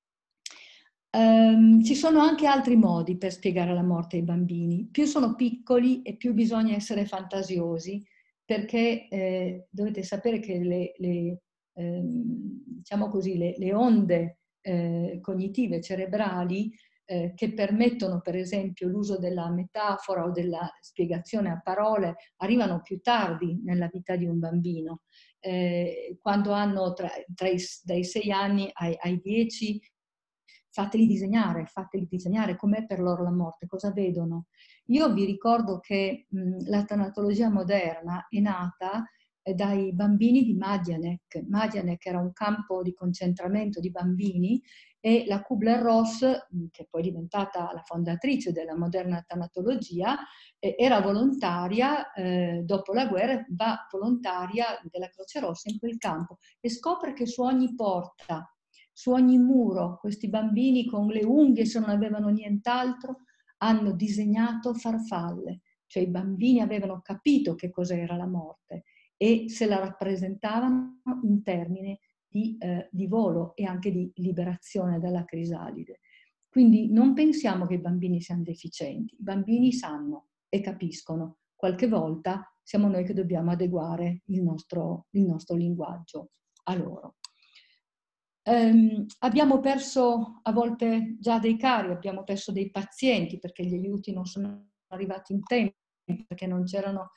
B: Um, ci sono anche altri modi per spiegare la morte ai bambini. Più sono piccoli e più bisogna essere fantasiosi, perché eh, dovete sapere che le, le, ehm, diciamo così, le, le onde eh, cognitive cerebrali eh, che permettono per esempio l'uso della metafora o della spiegazione a parole arrivano più tardi nella vita di un bambino. Eh, quando hanno tra, tra i, dai sei anni ai, ai dieci, fateli disegnare, fateli disegnare com'è per loro la morte, cosa vedono. Io vi ricordo che mh, la tanatologia moderna è nata eh, dai bambini di Majdanek. Majdanek era un campo di concentramento di bambini e la Kubler-Ross, che poi è diventata la fondatrice della moderna tanatologia, eh, era volontaria, eh, dopo la guerra, va volontaria della Croce Rossa in quel campo e scopre che su ogni porta, su ogni muro, questi bambini con le unghie, se non avevano nient'altro, hanno disegnato farfalle. Cioè i bambini avevano capito che cos'era la morte e se la rappresentavano in termini di, eh, di volo e anche di liberazione dalla crisalide. Quindi non pensiamo che i bambini siano deficienti, i bambini sanno e capiscono. Qualche volta siamo noi che dobbiamo adeguare il nostro, il nostro linguaggio a loro. Um, abbiamo perso a volte già dei cari, abbiamo perso dei pazienti perché gli aiuti non sono arrivati in tempo, perché non c'erano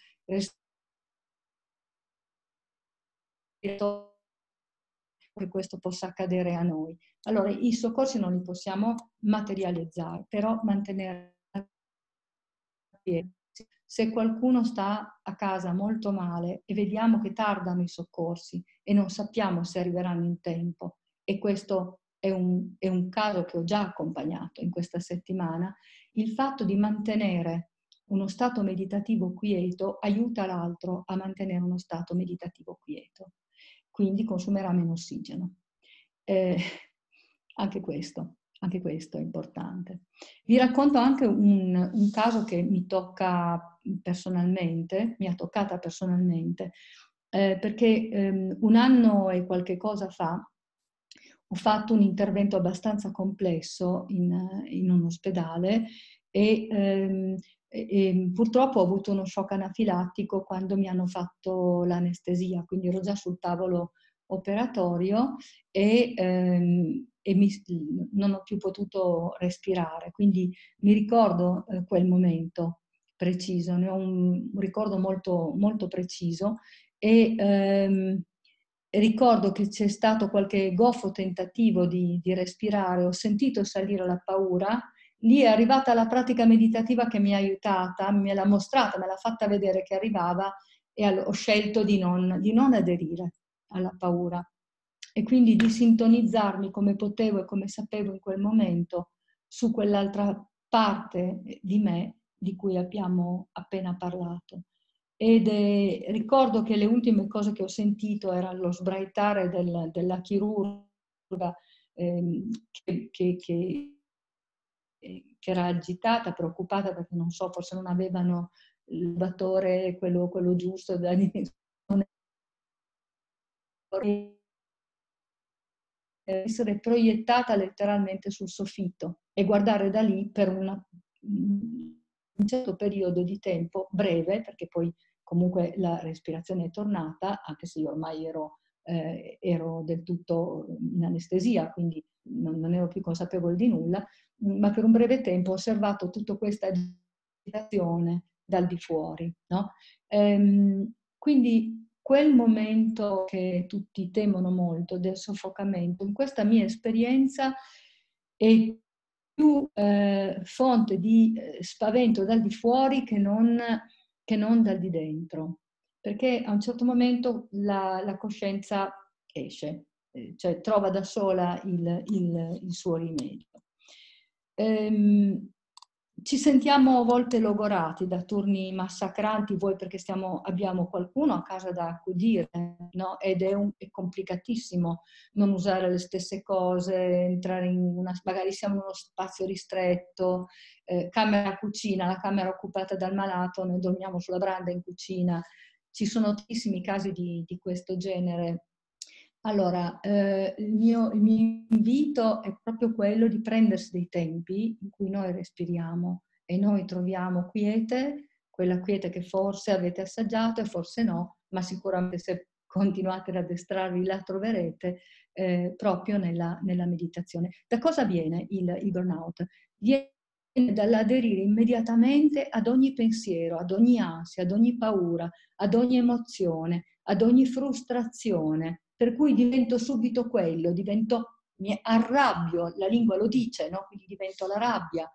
B: che questo possa accadere a noi. Allora, i soccorsi non li possiamo materializzare, però mantenere se qualcuno sta a casa molto male e vediamo che tardano i soccorsi e non sappiamo se arriveranno in tempo, e questo è un, è un caso che ho già accompagnato in questa settimana, il fatto di mantenere uno stato meditativo quieto aiuta l'altro a mantenere uno stato meditativo quieto, quindi consumerà meno ossigeno. Eh, anche questo. Anche questo è importante. Vi racconto anche un, un caso che mi tocca personalmente, mi ha toccata personalmente, eh, perché ehm, un anno e qualche cosa fa ho fatto un intervento abbastanza complesso in, in un ospedale e, ehm, e, e purtroppo ho avuto uno shock anafilattico quando mi hanno fatto l'anestesia, quindi ero già sul tavolo operatorio e, ehm, e mi, non ho più potuto respirare, quindi mi ricordo eh, quel momento preciso, ne ho un, un ricordo molto, molto preciso e ehm, ricordo che c'è stato qualche goffo tentativo di, di respirare, ho sentito salire la paura, lì è arrivata la pratica meditativa che mi ha aiutata, me l'ha mostrata, me l'ha fatta vedere che arrivava e ho scelto di non, di non aderire alla paura e quindi di sintonizzarmi come potevo e come sapevo in quel momento su quell'altra parte di me di cui abbiamo appena parlato. Ed è, ricordo che le ultime cose che ho sentito era lo sbraitare del, della chirurga ehm, che, che, che, che era agitata, preoccupata perché non so, forse non avevano il batore, quello, quello giusto da dimensione. Essere proiettata letteralmente sul soffitto e guardare da lì per una, un certo periodo di tempo breve, perché poi comunque la respirazione è tornata, anche se io ormai ero, eh, ero del tutto in anestesia, quindi non, non ero più consapevole di nulla, ma per un breve tempo ho osservato tutta questa agitazione dal di fuori, no? Ehm, quindi quel momento che tutti temono molto del soffocamento, in questa mia esperienza è più eh, fonte di eh, spavento dal di fuori che non, che non dal di dentro, perché a un certo momento la, la coscienza esce, eh, cioè trova da sola il, il, il suo rimedio. Ehm, Ci sentiamo a volte logorati da turni massacranti, voi perché stiamo, abbiamo qualcuno a casa da accudire, no? Ed è, un, è complicatissimo non usare le stesse cose, entrare in una, magari siamo in uno spazio ristretto, eh, camera cucina, la camera occupata dal malato, noi dormiamo sulla branda in cucina. Ci sono tantissimi casi di, di questo genere. Allora, eh, il, mio, il mio invito è proprio quello di prendersi dei tempi in cui noi respiriamo e noi troviamo quiete, quella quiete che forse avete assaggiato e forse no, ma sicuramente se continuate ad addestrarvi, la troverete eh, proprio nella, nella meditazione. Da cosa viene il, il burnout? Viene dall'aderire immediatamente ad ogni pensiero, ad ogni ansia, ad ogni paura, ad ogni emozione, ad ogni frustrazione, per cui divento subito quello, divento, mi arrabbio, la lingua lo dice, no? Quindi divento la rabbia,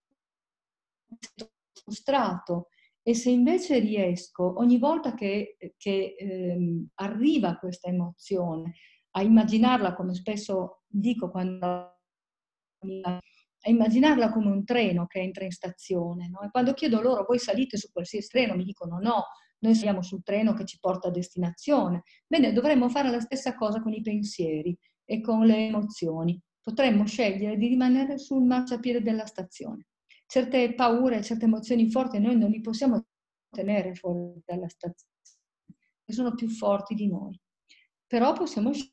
B: frustrato. E se invece riesco, ogni volta che, che ehm, arriva questa emozione, a immaginarla, come spesso dico quando a immaginarla come un treno che entra in stazione, no? E quando chiedo loro, voi salite su qualsiasi treno, mi dicono no, noi saliamo sul treno che ci porta a destinazione. Bene, dovremmo fare la stessa cosa con i pensieri e con le emozioni. Potremmo scegliere di rimanere sul marciapiede della stazione. Certe paure, certe emozioni forti noi non li possiamo tenere fuori dalla stazione, sono più forti di noi. Però possiamo scegliere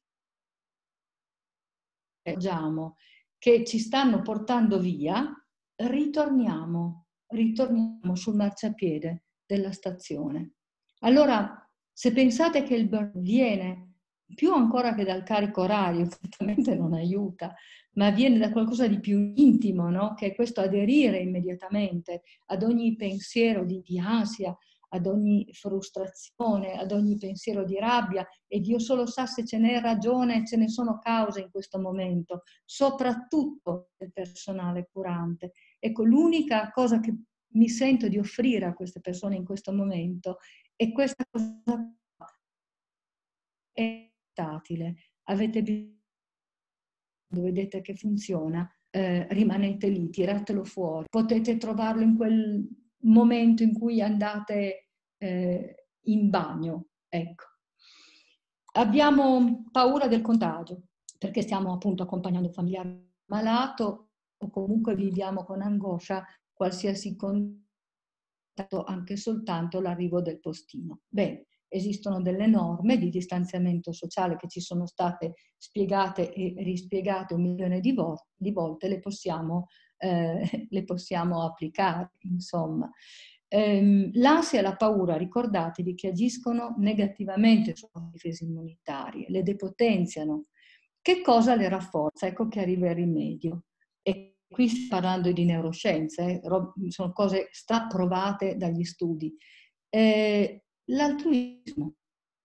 B: che ci stanno portando via, ritorniamo, ritorniamo sul marciapiede della stazione. Allora, se pensate che il burnout viene più ancora che dal carico orario, certamente non aiuta, ma viene da qualcosa di più intimo, no? Che è questo aderire immediatamente ad ogni pensiero di, di ansia, ad ogni frustrazione, ad ogni pensiero di rabbia, e Dio solo sa se ce n'è ragione, ce ne sono cause in questo momento, soprattutto del personale curante. Ecco, l'unica cosa che mi sento di offrire a queste persone in questo momento è questa cosa è tattile. Avete bisogno, vedete che funziona, eh, rimanete lì, tiratelo fuori. Potete trovarlo in quel momento in cui andate eh, in bagno, ecco. Abbiamo paura del contagio, perché stiamo appunto accompagnando un familiare malato o comunque viviamo con angoscia qualsiasi contatto, anche soltanto l'arrivo del postino. Bene, esistono delle norme di distanziamento sociale che ci sono state spiegate e rispiegate un milione di, vo- di volte, le possiamo, eh, le possiamo applicare, insomma. Ehm, l'ansia e la paura, ricordatevi che agiscono negativamente sulle difese immunitarie, le depotenziano. Che cosa le rafforza? Ecco che arriva il rimedio. E qui sto parlando di neuroscienze, eh, sono cose straprovate dagli studi. Eh, l'altruismo.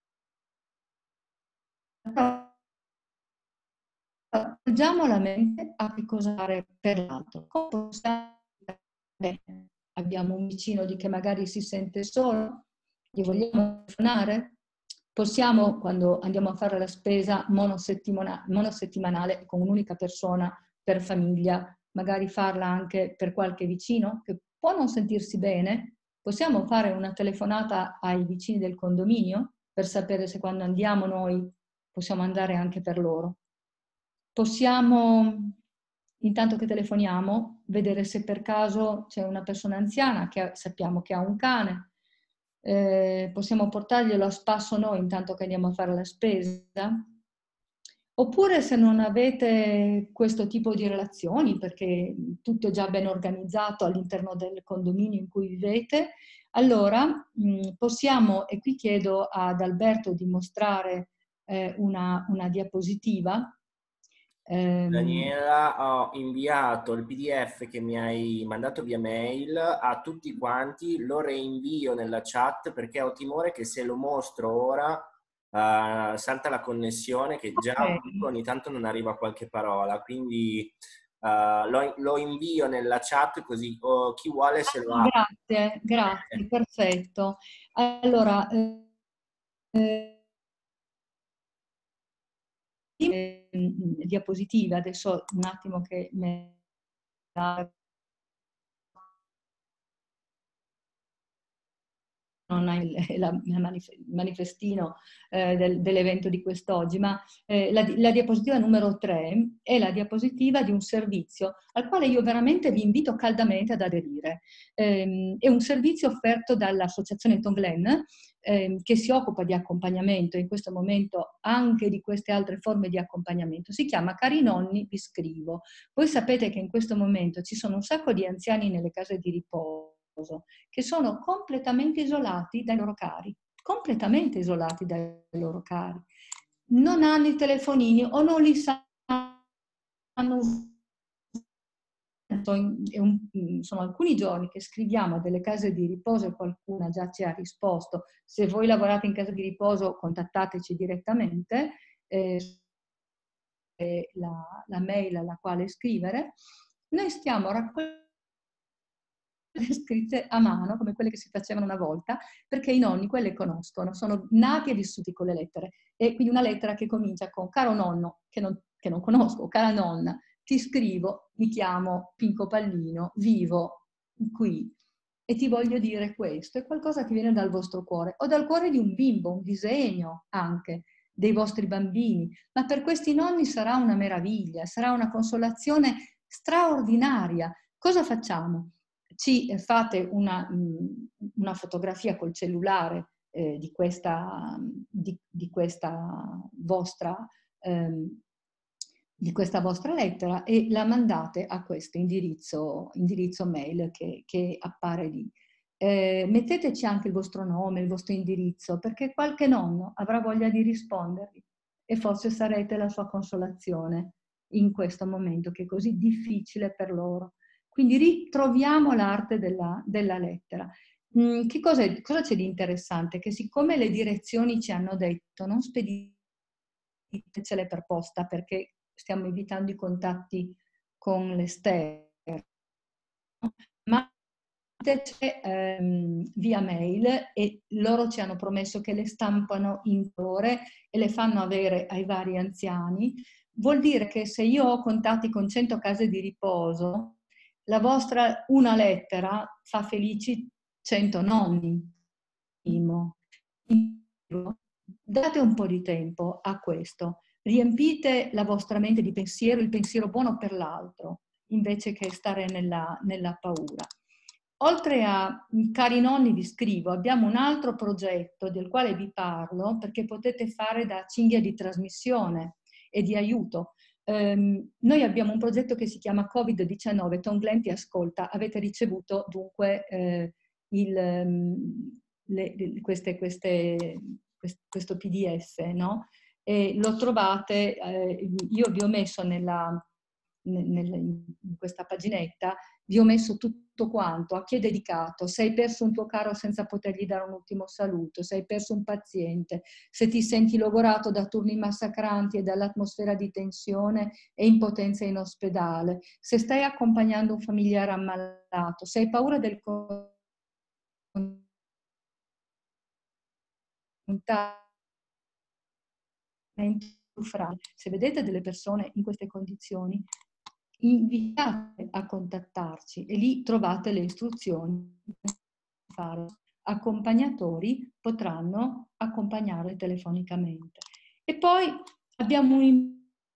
B: Appoggiamo la mente a che cosa fare per l'altro. Come possiamo bene? Abbiamo un vicino di che magari si sente solo, gli vogliamo telefonare? Possiamo, quando andiamo a fare la spesa monosettimana- monosettimanale con un'unica persona per famiglia, magari farla anche per qualche vicino che può non sentirsi bene? Possiamo fare una telefonata ai vicini del condominio per sapere se quando andiamo noi possiamo andare anche per loro. Possiamo, intanto che telefoniamo, vedere se per caso c'è una persona anziana che sappiamo che ha un cane. Eh, possiamo portarglielo a spasso noi intanto che andiamo a fare la spesa. Oppure se non avete questo tipo di relazioni, perché tutto è già ben organizzato all'interno del condominio in cui vivete, allora mh, possiamo, e qui chiedo ad Alberto di mostrare eh, una, una diapositiva. Ehm,
A: Daniela, ho inviato il P D F che mi hai mandato via mail a tutti quanti, lo reinvio nella chat perché ho timore che se lo mostro ora uh, salta la connessione, che già
B: okay.
A: ogni tanto non arriva qualche parola, quindi uh, lo, lo invio nella chat così oh, chi vuole se lo ha.
B: Grazie, grazie, perfetto. Allora, eh, eh, diapositive, adesso un attimo che me la non hai il, la, il manifestino eh, del, dell'evento di quest'oggi, ma eh, la, la diapositiva numero tre è la diapositiva di un servizio al quale io veramente vi invito caldamente ad aderire. Eh, è un servizio offerto dall'associazione Tonglen eh, che si occupa di accompagnamento, in questo momento anche di queste altre forme di accompagnamento. Si chiama Cari nonni, vi scrivo. Voi sapete che in questo momento ci sono un sacco di anziani nelle case di riposo che sono completamente isolati dai loro cari, completamente isolati dai loro cari. Non hanno i telefonini o non li sanno usare. Sono alcuni giorni che scriviamo a delle case di riposo e qualcuna già ci ha risposto. Se voi lavorate in casa di riposo, contattateci direttamente, eh, la, la mail alla quale scrivere. Noi stiamo raccogliendo scritte a mano, come quelle che si facevano una volta, perché i nonni quelle conoscono, sono nati e vissuti con le lettere. E quindi una lettera che comincia con: caro nonno, che non, che non conosco, cara nonna, ti scrivo, mi chiamo Pinco Pallino, vivo qui e ti voglio dire questo. È qualcosa che viene dal vostro cuore, o dal cuore di un bimbo, un disegno anche dei vostri bambini, ma per questi nonni sarà una meraviglia, sarà una consolazione straordinaria. Cosa facciamo? Ci fate una, una fotografia col cellulare eh, di, questa, di, di, questa vostra, ehm, di questa vostra lettera e la mandate a questo indirizzo, indirizzo mail che, che appare lì. Eh, metteteci anche il vostro nome, il vostro indirizzo, perché qualche nonno avrà voglia di rispondervi e forse sarete la sua consolazione in questo momento che è così difficile per loro. Quindi ritroviamo l'arte della, della lettera. Mm, che cosa, cosa c'è di interessante? Che siccome le direzioni ci hanno detto non speditecele per posta perché stiamo evitando i contatti con l'esterno, ma ehm, via mail, e loro ci hanno promesso che le stampano in colore e le fanno avere ai vari anziani. Vuol dire che se io ho contatti con cento case di riposo, la vostra una lettera fa felici cento nonni. Date un po' di tempo a questo, riempite la vostra mente di pensiero, il pensiero buono per l'altro, invece che stare nella, nella paura. Oltre a Cari nonni vi scrivo, abbiamo un altro progetto del quale vi parlo perché potete fare da cinghia di trasmissione e di aiuto. Um, noi abbiamo un progetto che si chiama Covid diciannove, Tom Glenn ti ascolta, avete ricevuto dunque eh, il, um, le, le, queste, queste, quest, questo P D F, no? E lo trovate, eh, io vi ho messo nella, nel, in questa paginetta, vi ho messo tutto quanto, a chi è dedicato, se hai perso un tuo caro senza potergli dare un ultimo saluto, se hai perso un paziente, se ti senti logorato da turni massacranti e dall'atmosfera di tensione e impotenza in ospedale, se stai accompagnando un familiare ammalato, se hai paura del contatto, se vedete delle persone in queste condizioni, invitate a contattarci e lì trovate le istruzioni. Accompagnatori potranno accompagnare telefonicamente. E poi abbiamo un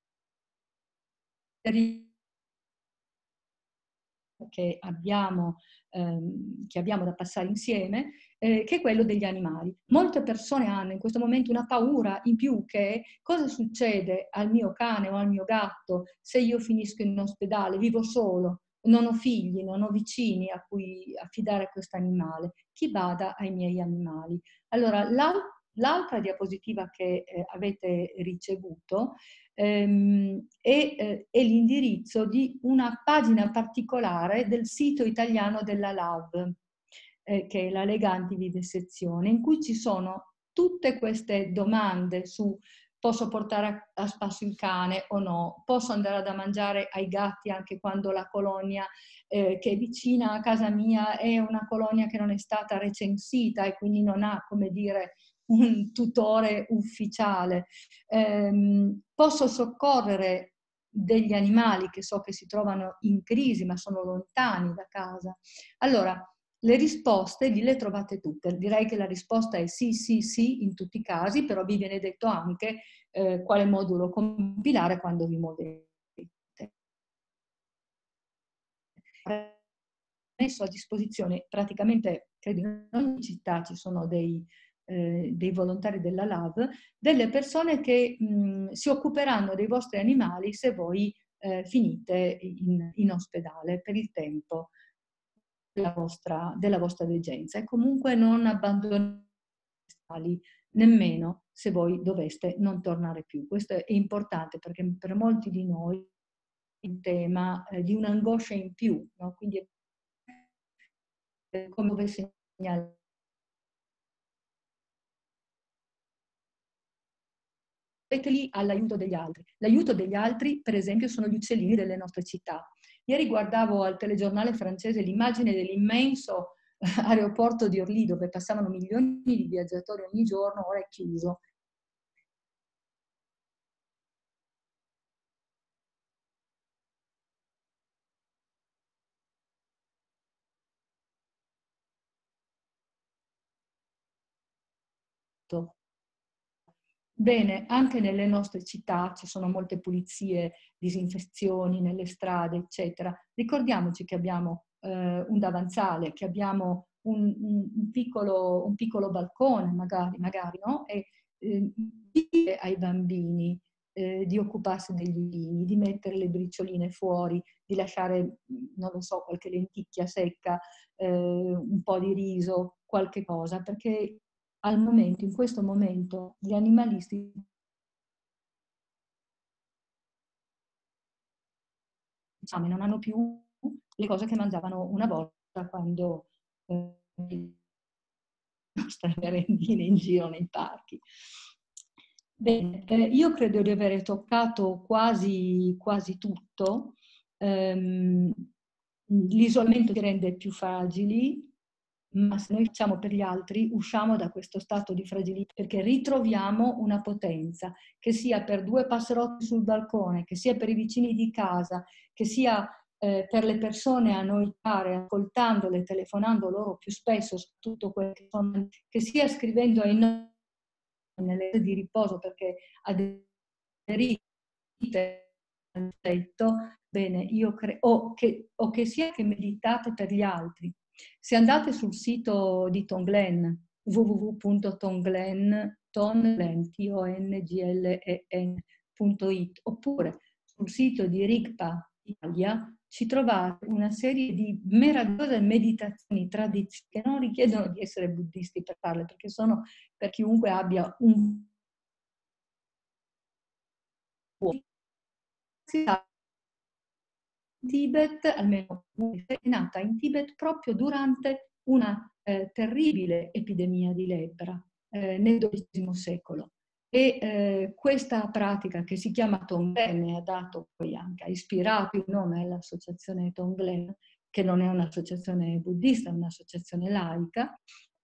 B: che abbiamo, ehm, che abbiamo da passare insieme, eh, che è quello degli animali. Molte persone hanno in questo momento una paura in più, che cosa succede al mio cane o al mio gatto se io finisco in ospedale, vivo solo, non ho figli, non ho vicini a cui affidare questo animale. Chi bada ai miei animali? Allora, l'altra diapositiva che eh, avete ricevuto ehm, è, eh, è l'indirizzo di una pagina particolare del sito italiano della L A V, eh, che è la Lega Antivivisezione, in cui ci sono tutte queste domande su: posso portare a, a spasso il cane o no? Posso andare da mangiare ai gatti anche quando la colonia eh, che è vicina a casa mia è una colonia che non è stata recensita e quindi non ha, come dire, un tutore ufficiale? Ehm, posso soccorrere degli animali che so che si trovano in crisi ma sono lontani da casa? Allora, le risposte lì le trovate tutte. Direi che la risposta è sì, sì, sì in tutti i casi, però vi viene detto anche eh, quale modulo compilare quando vi muovete. Ho messo a disposizione praticamente, credo in ogni città ci sono dei, eh, dei volontari della L A V, delle persone che mh, si occuperanno dei vostri animali se voi eh, finite in, in ospedale per il tempo della vostra, della vostra degenza. E comunque non abbandonate nemmeno se voi doveste non tornare più. Questo è importante perché per molti di noi è un tema eh, di un'angoscia in più, no? Quindi è come dove segnalare. Metteteli all'aiuto degli altri. L'aiuto degli altri, per esempio, sono gli uccellini delle nostre città. Ieri guardavo al telegiornale francese l'immagine dell'immenso aeroporto di Orly, dove passavano milioni di viaggiatori ogni giorno, ora è chiuso. Bene, anche nelle nostre città ci sono molte pulizie, disinfezioni nelle strade, eccetera. Ricordiamoci che abbiamo eh, un davanzale, che abbiamo un, un, un, piccolo, un piccolo balcone, magari, magari no? E eh, dire ai bambini eh, di occuparsi degli urini, di mettere le bricioline fuori, di lasciare, non lo so, qualche lenticchia secca, eh, un po' di riso, qualche cosa, perché al momento, in questo momento, gli animalisti diciamo, non hanno più le cose che mangiavano una volta quando eh, le nostre merendine in giro nei parchi. Bene, eh, io credo di aver toccato quasi, quasi tutto. Um, l'isolamento ci rende più fragili, ma se noi facciamo per gli altri, usciamo da questo stato di fragilità perché ritroviamo una potenza, che sia per due passerotti sul balcone, che sia per i vicini di casa, che sia eh, per le persone a noi care, ascoltandole, telefonando loro più spesso, soprattutto quelle che sono, che sia scrivendo ai nostri nelle ore di riposo perché aderite al tetto, bene, io credo, o che, o che sia che meditate per gli altri. Se andate sul sito di Tonglen, w w w punto tonglen punto it, oppure sul sito di Rigpa Italia, ci trovate una serie di meravigliose meditazioni tradizionali che non richiedono di essere buddisti per farle, perché sono per chiunque abbia un in Tibet, almeno è nata in Tibet proprio durante una eh, terribile epidemia di lebbra eh, nel dodicesimo secolo. E eh, questa pratica che si chiama Tonglen ha dato poi anche, ha ispirato il nome all'associazione Tonglen, che non è un'associazione buddista, è un'associazione laica,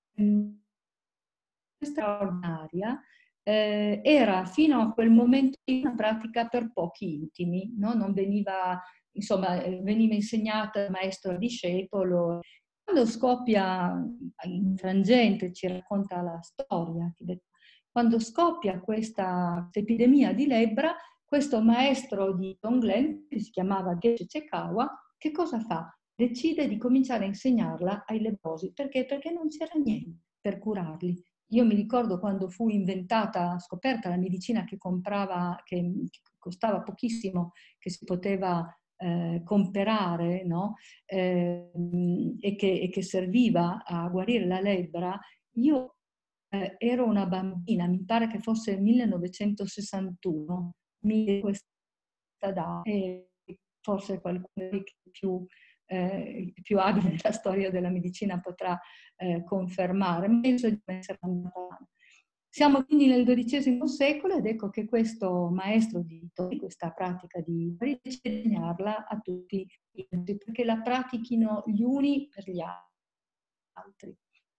B: straordinaria. Eh, era fino a quel momento una pratica per pochi intimi, no? Non veniva, insomma, veniva insegnata da maestro a discepolo. Quando scoppia, in frangente ci racconta la storia, quando scoppia questa epidemia di lebbra, questo maestro di Tonglen, che si chiamava Geshe Chekawa, che cosa fa? Decide di cominciare a insegnarla ai lebbrosi. Perché? Perché non c'era niente per curarli. Io mi ricordo quando fu inventata, scoperta la medicina che comprava, che costava pochissimo, che si poteva eh, comperare, no? eh, e, che, e che serviva a guarire la lebbra, io eh, ero una bambina, mi pare che fosse il millenovecentosessantuno, mi questa data, e forse qualcuno di più Eh, più abile nella storia della medicina potrà eh, confermare, ma penso di essere andata. Siamo quindi nel dodicesimo secolo ed ecco che questo maestro di questa pratica di decide di insegnarla a tutti gli altri, perché la pratichino gli uni per gli altri.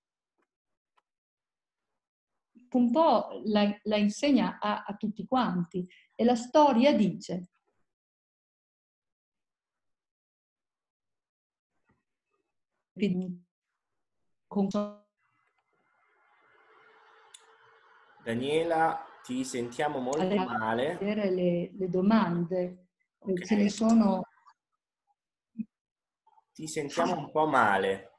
B: Un po' la, la insegna a, a tutti quanti e la storia dice
A: Daniela, ti sentiamo molto male.
B: Le, le domande,
A: Okay.
B: ce ne sono.
A: Ti sentiamo un po' male.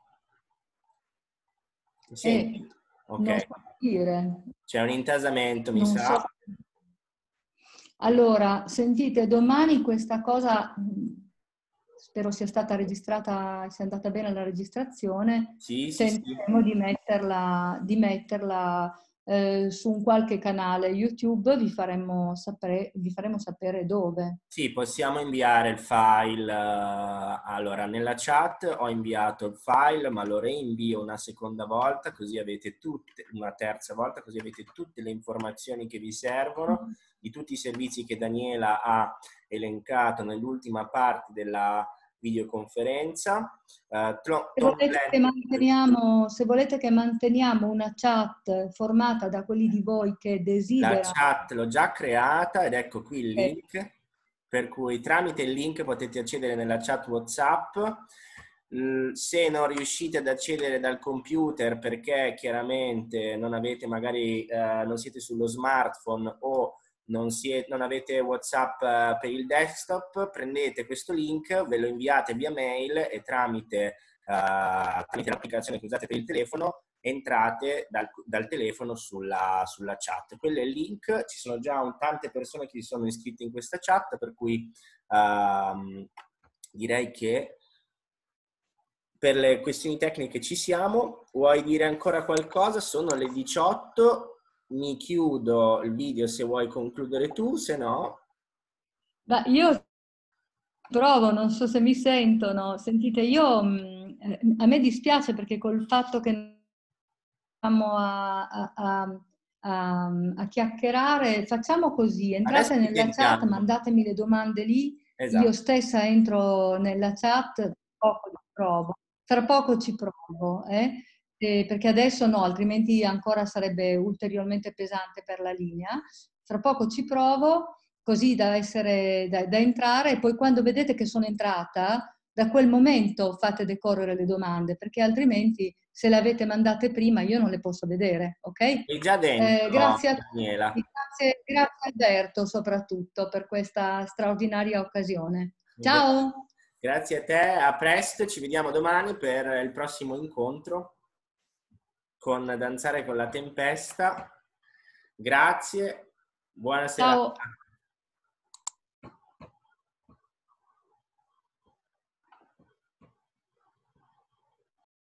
A: Ti senti?
B: Eh,
A: ok.
B: Non so dire.
A: C'è un intasamento, mi
B: non
A: sa.
B: So. Allora, sentite, domani questa cosa, spero sia stata registrata, sia andata bene la registrazione,
A: Sì, sì, sì.
B: tenteremo di metterla, di metterla eh, su un qualche canale YouTube, vi faremo sapere, vi faremo sapere dove.
A: Sì, possiamo inviare il file. eh, Allora, nella chat ho inviato il file, ma lo reinvio una seconda volta, così avete tutte, una terza volta, così avete tutte le informazioni che vi servono, di tutti i servizi che Daniela ha elencato nell'ultima parte della videoconferenza. Uh,
B: Se volete che manteniamo, se volete che manteniamo una chat formata da quelli di voi che
A: La
B: desiderano.
A: chat l'ho già creata ed ecco qui il link, per cui tramite il link potete accedere nella chat WhatsApp. Se non riuscite ad accedere dal computer perché chiaramente non avete magari eh, non siete sullo smartphone o non, siete, non avete WhatsApp eh, per il desktop, prendete questo link, ve lo inviate via mail e tramite, eh, tramite l'applicazione che usate per il telefono entrate dal, dal telefono sulla, sulla chat. Quello è il link, ci sono già un, tante persone che si sono iscritte in questa chat, per cui ehm, direi che per le questioni tecniche ci siamo. Vuoi dire ancora qualcosa? Sono le diciotto, mi chiudo il video se vuoi concludere tu, se no...
B: Ma io provo, non so se mi sentono. Sentite, io mh, a me dispiace perché col fatto che andiamo a, a, a, a, a chiacchierare, facciamo così,
A: Adesso
B: entrate
A: ti
B: nella chat,
A: sentiamo.
B: mandatemi le domande lì, io
A: Esatto.
B: stessa entro nella chat, tra poco ci provo, tra poco ci provo, eh? Eh, perché adesso no, altrimenti ancora sarebbe ulteriormente pesante per la linea. Tra poco ci provo, così da essere, da, da entrare, e poi quando vedete che sono entrata, da quel momento fate decorrere le domande, perché altrimenti se le avete mandate prima io non le posso vedere, ok?
A: Sei già dentro,
B: Eh, grazie a
A: Daniela.
B: tutti, grazie, grazie Alberto soprattutto per questa straordinaria occasione. Ciao!
A: Grazie a te, a presto, ci vediamo domani per il prossimo incontro con Danzare con la Tempesta. Grazie, buona serata.
B: Ciao!